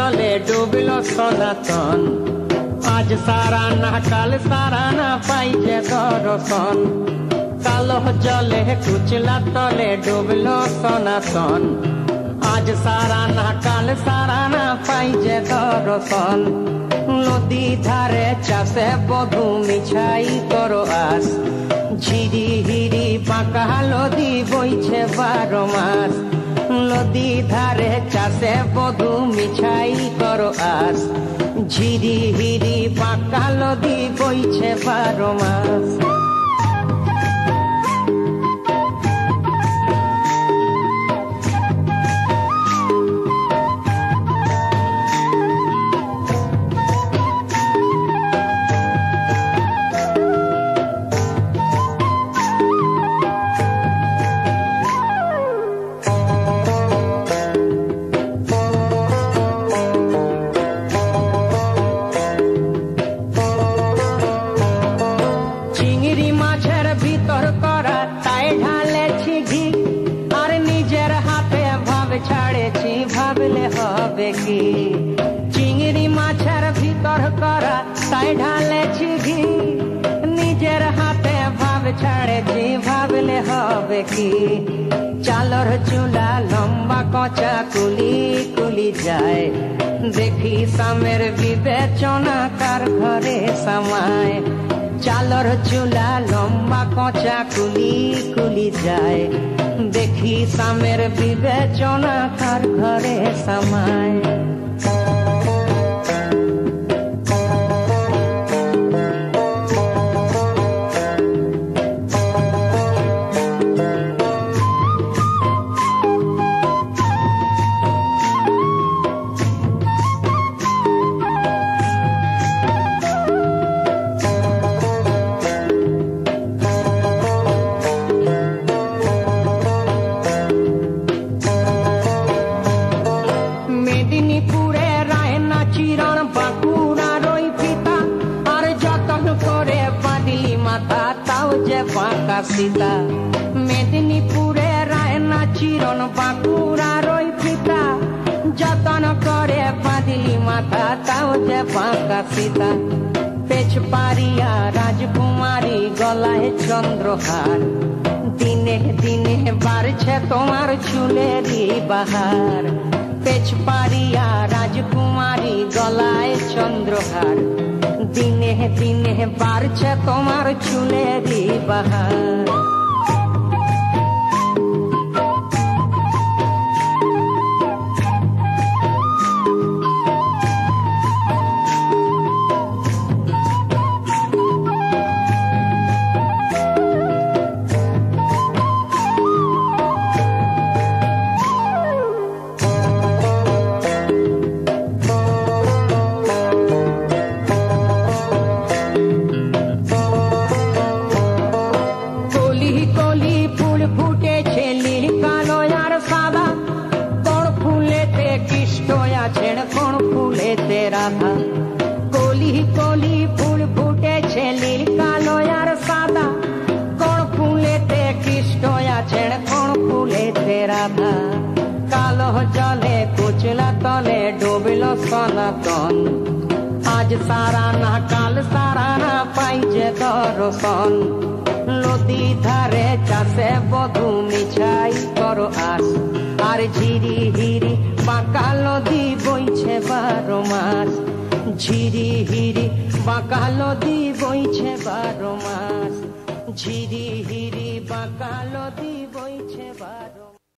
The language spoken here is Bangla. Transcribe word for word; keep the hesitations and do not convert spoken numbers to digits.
তলে ডুবল সনাতন। আজ সারা না কাল সারা না পাই যে দর্শন। কালো জলে কুচলা তলে ডুবল সনাতন। আজ সারা না কাল সারা না পাই যে দর্শন। নদী ধারে চাষে বধু মিছাই করো আস। ঝিরি হিরি বাঁকা নদী বইছে বারো মাস। নদী ধারে চাষে বধু মিছাই করো আস। ঝিরি হিরি বাঁকা নদী বইছে বারো মাস। ভাবলে হবে কি চিংড়ি মাছের ভিতর করা তাই ঢালেছি ঘি। নিজের হাতে ভাব ছাড়েছি ভাবলে হবে কি। চালর চুলা লম্বা কচা কুলি কুলি যায়। দেখি সামের বিবেচনা কার ঘরে সামায়। চালর চুলা লম্বা কচা কুলি কুলি যায়। দেখি সামের বিবেচনা কার ঘরে সামায়। মেদিনীপুরে রায়না চিরণ বাঁকুড়ার ওই ফিতা। আর যতন করে বাঁধলি মাথা তাও যে বাঁকা সীতা। মেদিনীপুরে রায়না চিরণ বাঁকুড়ার ওই ফিতা। যতন করে বাঁধলি মাথা তাও যে বাঁকা সীতা। পেছ পারিয়া রাজকুমারী গলায় চন্দ্রহার। দিনে দিনে বাড়ছে তোমার চুলেরই বাহার। পেছ পারিয়া রাজকুমারী গলায় চন্দ্রহার। দিনে দিনে বাড়ছে তোমার চুলেরই বাহার। রাধা কলি কলি ফুল ফুটেছে নীল কালো আর সাদা। কোন ফুলেতে কৃষ্ণ আছেন কোন ফুলেতে রাধা। কালো জলে কুচলা তলে ডুবল সনাতন। আজ সারা না কাল সারা না পাই যে দর্শন। নদী ধারে চাষে বধু মিছাই করো আস। আর ঝিরি হিরি বাঁকা নদী বইছে বারো মাস। ঝিরি হিরি বাঁকা নদী বইছে বারো মাস। ঝিরি হিরি বাঁকা নদী বইছে বারো